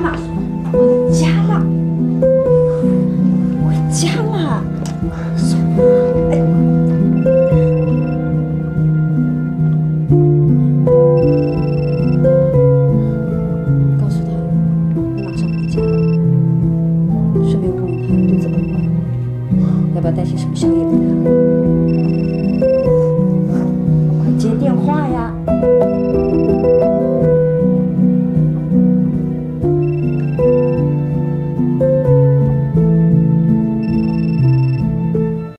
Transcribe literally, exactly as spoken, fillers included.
了，回家了，回家了。哎，告诉他你马上回家，顺便问问他肚子饿不饿，要不要带些什么宵夜给他。